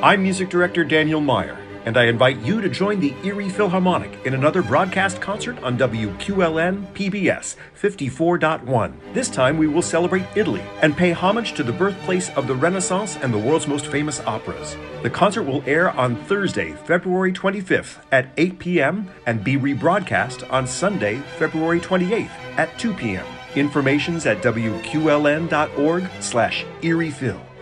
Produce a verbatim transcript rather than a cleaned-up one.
I'm music director Daniel Meyer, and I invite you to join the Erie Philharmonic in another broadcast concert on W Q L N P B S fifty-four point one. This time we will celebrate Italy and pay homage to the birthplace of the Renaissance and the world's most famous operas. The concert will air on Thursday, February twenty-fifth at eight p.m. and be rebroadcast on Sunday, February twenty-eighth at two p.m. Information's at W Q L N dot org slash Erie Phil.